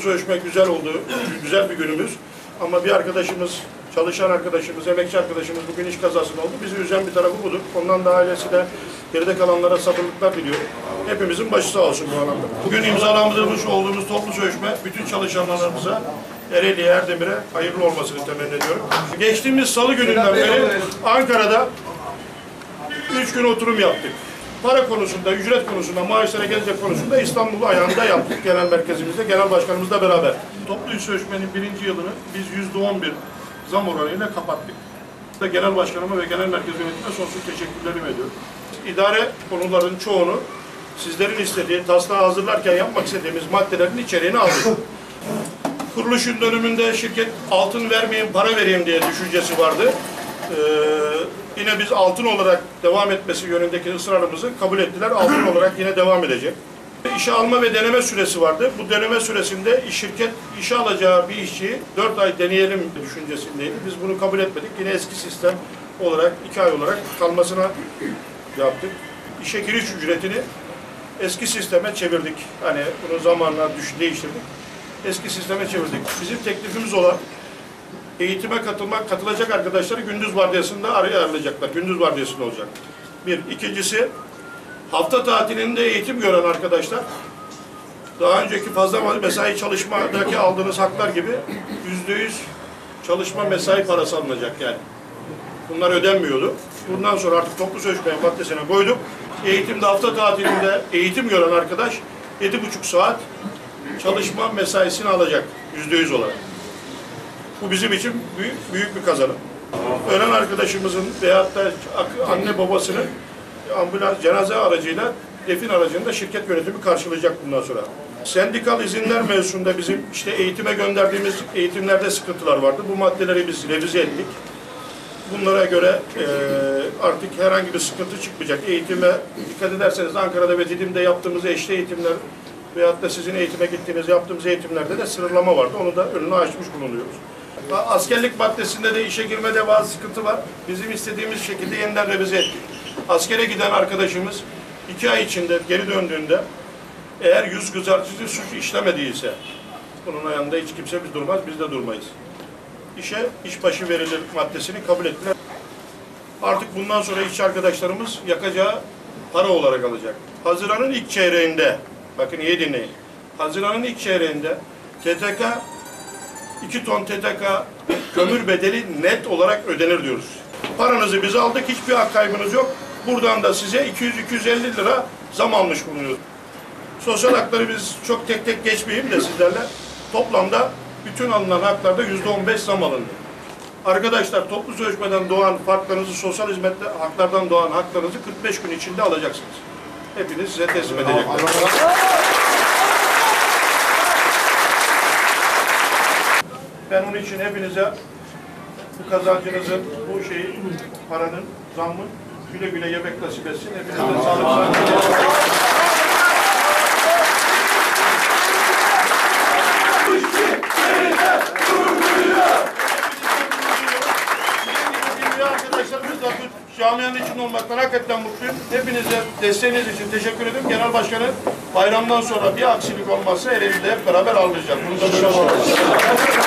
sözleşme güzel oldu, güzel bir günümüz. Ama bir arkadaşımız, çalışan arkadaşımız, emekçi arkadaşımız bugün iş kazasında oldu. Bizi üzen bir tarafı budur. Ondan da ailesi de geride kalanlara sabırlıklar diliyorum. Hepimizin başı sağ olsun bu alanda. Bugün imzalamış olduğumuz toplu sözleşme bütün çalışanlarımıza, Ereğli'ye, Erdemir'e hayırlı olmasını temenni ediyorum. Geçtiğimiz salı gününden beri Ankara'da 3 gün oturum yaptık. Para konusunda, ücret konusunda, maaşlara gelecek konusunda İstanbul ayağında yaptık genel merkezimizde, genel başkanımızla beraber. Toplu iş sözleşmenin 1. yılını biz %11 zam oranıyla kapattık. Genel başkanıma ve genel merkez yönetimine sonsuz teşekkürlerimi ediyorum. İdare konularının çoğunu sizlerin istediği, taslağı hazırlarken yapmak istediğimiz maddelerin içeriğini aldık. Kuruluşun dönümünde şirket altın vermeyeyim, para vereyim diye düşüncesi vardı. Yine biz altın olarak devam etmesi yönündeki ısrarımızı kabul ettiler. Altın olarak yine devam edecek. İşe alma ve deneme süresi vardı. Bu deneme süresinde şirket işe alacağı bir işçiyi 4 ay deneyelim düşüncesindeydi. Biz bunu kabul etmedik. Yine eski sistem olarak 2 ay olarak kalmasına yaptık. İşe giriş ücretini eski sisteme çevirdik. Hani bunu zamanla değiştirdik. Eski sisteme çevirdik. Bizim teklifimiz olan eğitime katılacak arkadaşları gündüz vardiyasında ayarlayacaklar. Gündüz vardiyasında olacak. Bir. İkincisi, hafta tatilinde eğitim gören arkadaşlar, daha önceki fazla mesai çalışmadaki aldığınız haklar gibi %100 çalışma mesai parası alınacak yani. Bunlar ödenmiyordu. Bundan sonra artık toplu sözleşme maddesine koyduk. Eğitimde hafta tatilinde eğitim gören arkadaş 7,5 saat çalışma mesaisini alacak %100 olarak. Bu bizim için büyük bir kazanım. Ölen arkadaşımızın veyahut da anne babasının ambulans cenaze aracıyla defin aracını da şirket yönetimi karşılayacak bundan sonra. Sendikal izinler mevzusunda bizim işte eğitime gönderdiğimiz eğitimlerde sıkıntılar vardı. Bu maddeleri biz revize ettik. Bunlara göre artık herhangi bir sıkıntı çıkmayacak. Eğitime dikkat ederseniz Ankara'da ve Didim'de yaptığımız eşli eğitimler veyahut da sizin eğitime gittiğiniz yaptığımız eğitimlerde de sınırlama vardı. Onu da önünü açmış bulunuyoruz. Askerlik maddesinde de işe girmede bazı sıkıntı var. Bizim istediğimiz şekilde yeniden revize ettik. Askere giden arkadaşımız 2 ay içinde geri döndüğünde eğer yüz kızartıcı suç işlemediyse bunun yanında hiç kimse biz durmaz, biz de durmayız. İşe işbaşı verilir maddesini kabul ettiler. Artık bundan sonra işçi arkadaşlarımız yakacağı para olarak alacak. Haziran'ın ilk çeyreğinde, bakın iyi dinleyin. Haziran'ın ilk çeyreğinde TTK 2 ton TTK kömür bedeli net olarak ödenir diyoruz. Paranızı biz aldık, hiçbir hak kaybınız yok. Buradan da size 200-250 lira zam almış bulunuyoruz. Sosyal hakları biz çok tek tek geçmeyeyim de sizlerle. Toplamda bütün alınan haklarda %15 zam alındı. Arkadaşlar toplu sözleşmeden doğan farklarınızı, sosyal hizmetler haklardan doğan haklarınızı 45 gün içinde alacaksınız. Hepiniz size teslim edecekler. Ben onun için hepinize bu kazancınızın, bu şeyi, paranın, zammın güle güle yemek nasip etsin. Hepinize sağlık. Arkadaşlarımız da bu camianın içinde olmaktan hakikaten mutluyum. Hepinize desteğiniz için teşekkür ederim. Genel Başkanı bayramdan sonra bir aksilik olmazsa elimizde hep beraber ağırlayacak. Bunu da